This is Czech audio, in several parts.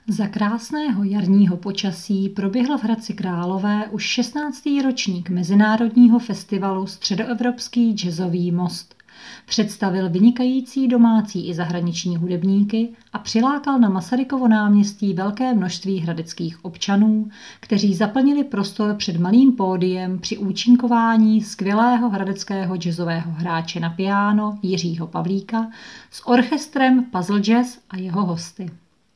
Za krásného jarního počasí proběhl v Hradci Králové už 16. ročník Mezinárodního festivalu Středoevropský jazzový most. Představil vynikající domácí i zahraniční hudebníky a přilákal na Masarykovo náměstí velké množství hradeckých občanů, kteří zaplnili prostor před malým pódiem při účinkování skvělého hradeckého jazzového hráče na piano Jiřího Pavlíka s orchestrem Puzzle Jazz a jeho hosty.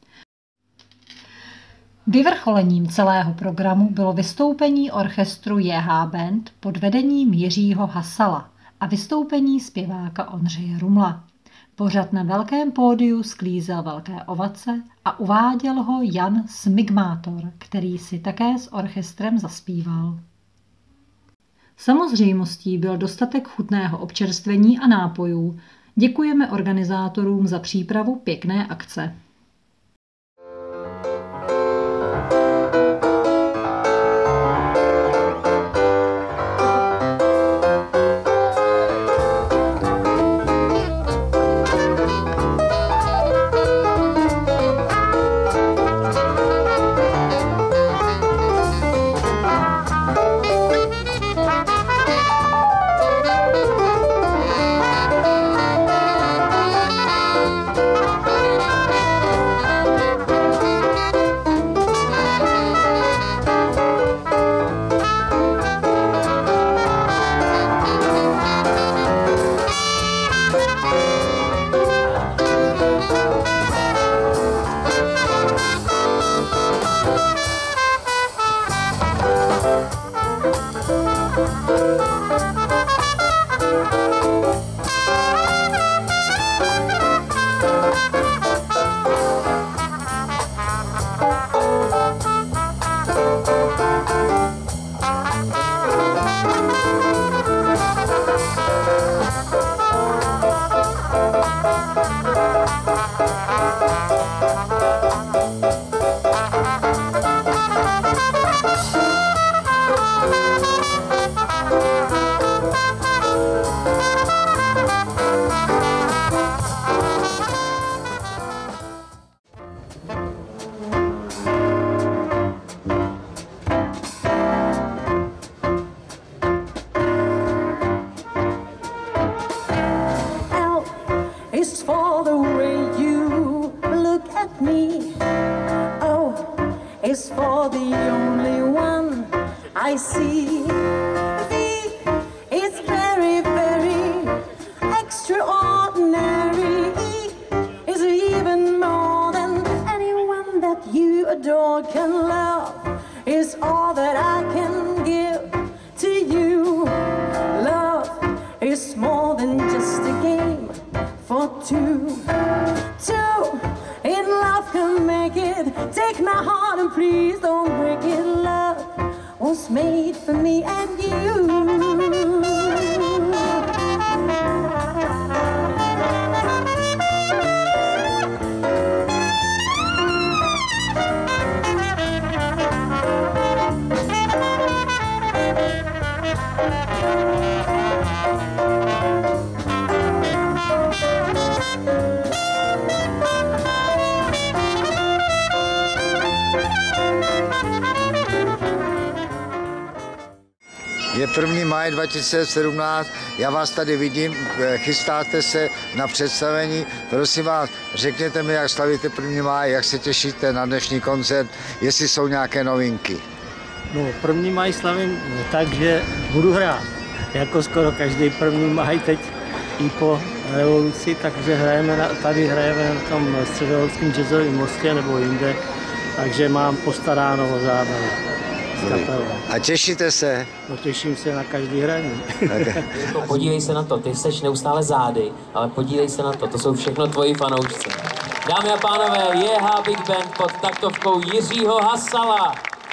Vyvrcholením celého programu bylo vystoupení orchestru JH Band pod vedením Jiřího Hasala a vystoupení zpěváka Ondřeje Rumla. Pořad na velkém pódiu sklízel velké ovace a uváděl ho Jan Smigmátor, který si také s orchestrem zaspíval. Samozřejmostí byl dostatek chutného občerstvení a nápojů. Děkujeme organizátorům za přípravu pěkné akce. Is for the only one I see. V is very, very extraordinary. E is even more than anyone that you adore can love. Is all that I can give to you. Love is more than just a game for two. Two in love can make it. Take my heart and please don't break it. Love was made for me and you. Je 1. máj 2017, já vás tady vidím, chystáte se na představení. Prosím vás, řekněte mi, jak slavíte 1. máj, jak se těšíte na dnešní koncert, jestli jsou nějaké novinky. No, 1. máj slavím tak, že budu hrát, jako skoro každý 1. máj teď i po revoluci, takže tady hrajeme na tom Středoevropském jazzovém mostě nebo jinde, takže mám postaráno o zábavu. A těšíte se? No, těším se na každý hraní. Podívej se na to, ty seš neustále zády, ale podívej se na to, to jsou všechno tvoji fanoušci. Dámy a pánové, JH Big Band pod taktovkou Jiřího Hasala.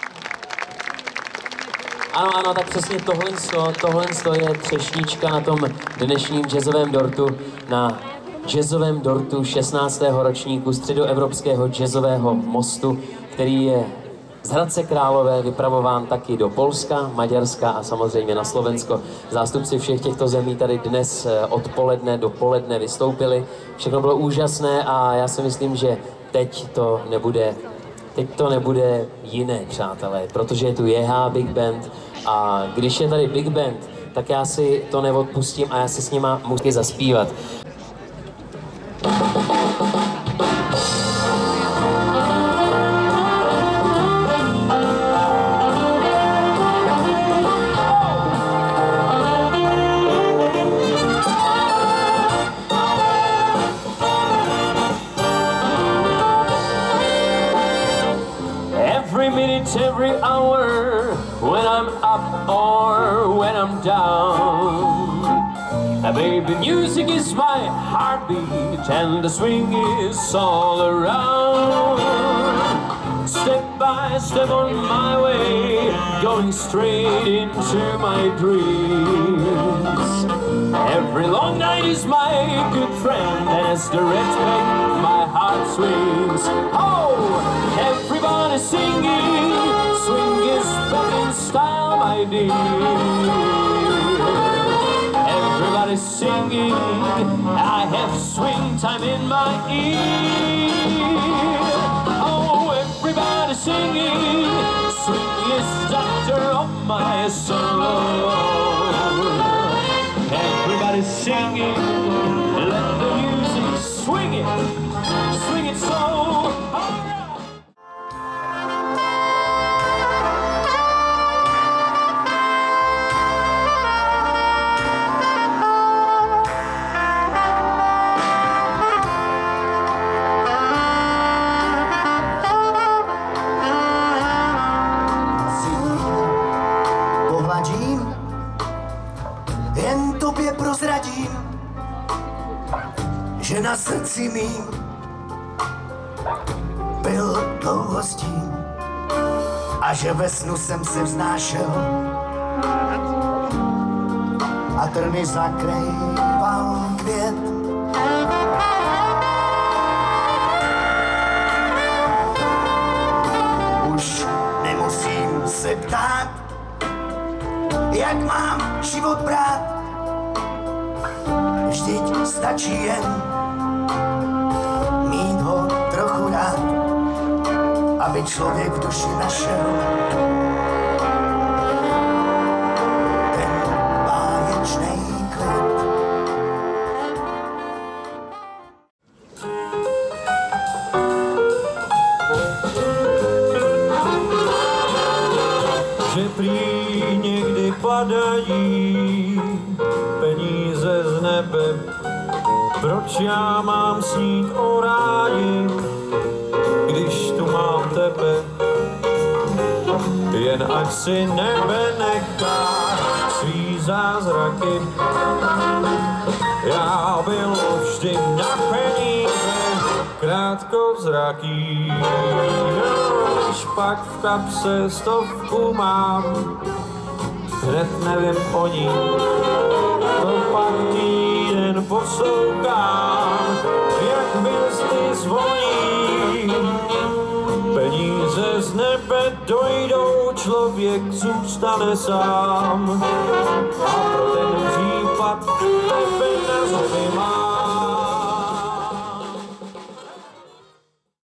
Ano, ano, tak přesně tohle je třešnička na tom dnešním jazzovém dortu, na jazzovém dortu 16. ročníku Středoevropského jazzového mostu, který je z Hradce Králové vypravován taky do Polska, Maďarska a samozřejmě na Slovensko. Zástupci všech těchto zemí tady dnes odpoledne, dopoledne vystoupili. Všechno bylo úžasné a já si myslím, že teď to nebude teď to nebude jiné, přátelé, protože je tu JH Big Band a když je tady Big Band, tak já si to neodpustím a já si s nima musím zaspívat. Every minute, every hour, when I'm up or when I'm down. Baby, music is my heartbeat and the swing is all around. Step by step on my way, going straight into my dreams. Every long night is my good friend, and as the red peg, my heart swings. Oh, everybody singing, swing is back in style, my dear. Everybody singing, I have swing time in my ear. Oh, everybody singing, swing is doctor of my soul. Everybody singing, let the music swing it so. Jen tobě prozradím, že na srdci mým byl dlouho stín a že ve snu jsem se vznášel a trny zakrýval květ. Už nemusím se ptát, jak mám život brát, vždyť stačí jen mít ho trochu rád, aby člověk v duši našel ten báječný klid. Že prý někdy padají peníze z nebe, proč já mám snít o ráji, když tu mám tebe. Jen ať si nebe nechá svý zázraky, já byl vždy na peníze krátkozraký. Když pak v kapse stovku mám, hned nevím o ní, to pak týden poslouchám, jak hvězdy zvoní. Peníze z nebe dojdou, člověk zůstane sám, a pro ten případ tebe na zemi mám.